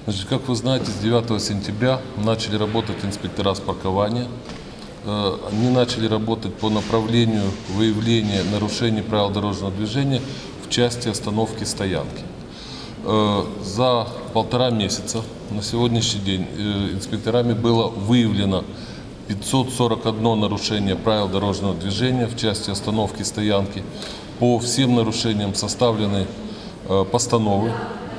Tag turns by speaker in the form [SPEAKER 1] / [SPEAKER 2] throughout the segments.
[SPEAKER 1] Значит, как вы знаете, с 9 сентября начали работать инспектора с паркования. Они начали работать по направлению выявления нарушений правил дорожного движения в части остановки стоянки. За 1,5 месяца на сегодняшний день инспекторами было выявлено 541 нарушение правил дорожного движения в части остановки стоянки. По всем нарушениям составлены постановы.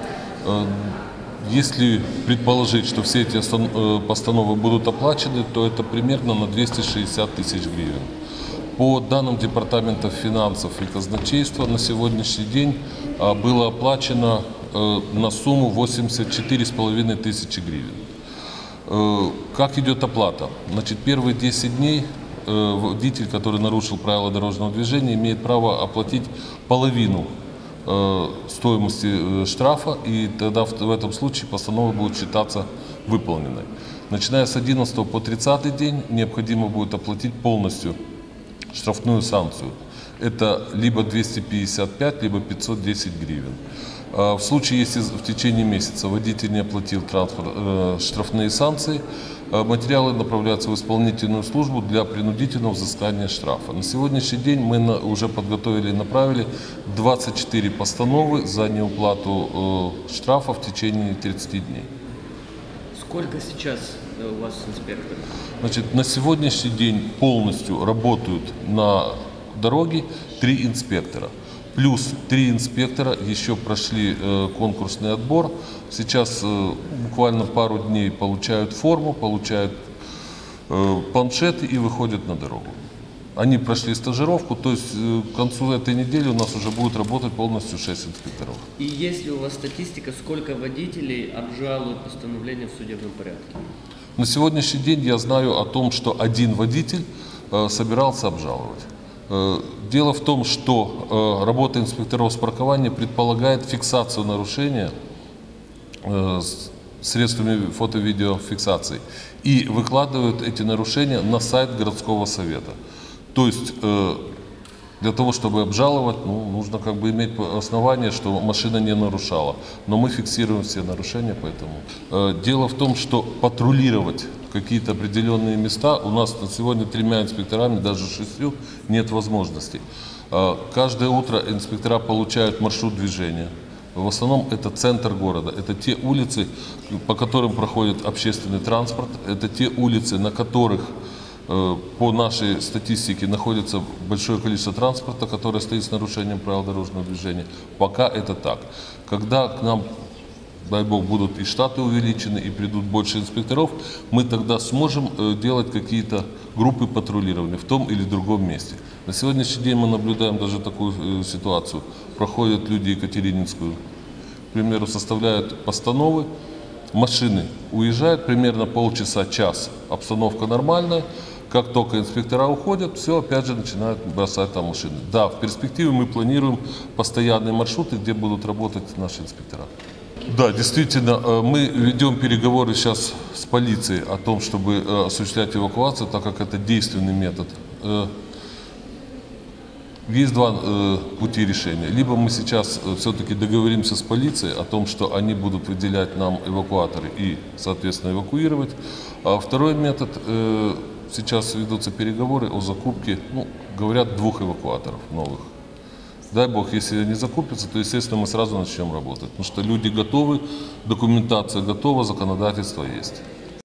[SPEAKER 1] Если предположить, что все эти постановы будут оплачены, то это примерно на 260 тысяч гривен. По данным Департамента финансов и казначейства на сегодняшний день было оплачено на сумму 84,5 тысячи гривен. Как идет оплата? Значит, первые 10 дней водитель, который нарушил правила дорожного движения, имеет право оплатить половину стоимости штрафа, и тогда в этом случае постанова будет считаться выполненной. Начиная с 11 по 30 день необходимо будет оплатить полностью штрафную санкцию. Это либо 255, либо 510 гривен. В случае, если в течение месяца водитель не оплатил штрафные санкции, материалы направляются в исполнительную службу для принудительного взыскания штрафа. На сегодняшний день мы уже подготовили и направили 24 постановы за неуплату штрафа в течение 30 дней.
[SPEAKER 2] Сколько сейчас у вас инспекторов?
[SPEAKER 1] Значит, на сегодняшний день полностью работают на дороге 3 инспектора. Плюс 3 инспектора еще прошли конкурсный отбор. Сейчас буквально пару дней получают форму, получают планшеты и выходят на дорогу. Они прошли стажировку, то есть к концу этой недели у нас уже будет работать полностью 6 инспекторов.
[SPEAKER 2] И есть ли у вас статистика, сколько водителей обжалуют постановление в судебном порядке?
[SPEAKER 1] На сегодняшний день я знаю о том, что один водитель собирался обжаловать. Дело в том, что работа инспекторов с паркования предполагает фиксацию нарушения средствами фото-видеофиксации и выкладывают эти нарушения на сайт городского совета. То есть для того, чтобы обжаловать, нужно иметь основание, что машина не нарушала. Но мы фиксируем все нарушения, поэтому. Дело в том, что патрулировать какие-то определенные места у нас на сегодня 3 инспекторами, даже 6, нет возможности. Каждое утро инспектора получают маршрут движения. В основном это центр города, это те улицы, по которым проходит общественный транспорт, это те улицы, на которых по нашей статистике находится большое количество транспорта, которое стоит с нарушением правил дорожного движения. Пока это так. Когда к нам, дай бог, будут и штаты увеличены, и придут больше инспекторов, мы тогда сможем делать какие-то группы патрулирования в том или другом месте. На сегодняшний день мы наблюдаем даже такую ситуацию. Проходят люди Екатерининскую, к примеру, составляют постановы, машины уезжают, примерно полчаса-час, обстановка нормальная. Как только инспектора уходят, все, опять же, начинают бросать там машины. Да, в перспективе мы планируем постоянные маршруты, где будут работать наши инспектора. Да, действительно, мы ведем переговоры сейчас с полицией о том, чтобы осуществлять эвакуацию, так как это действенный метод. Есть 2 пути решения. Либо мы сейчас все-таки договоримся с полицией о том, что они будут выделять нам эвакуаторы и, соответственно, эвакуировать. А второй метод, сейчас ведутся переговоры о закупке, говорят, 2 эвакуаторов новых. Дай бог, если они закупятся, то, естественно, мы сразу начнем работать. Потому что люди готовы, документация готова, законодательство есть.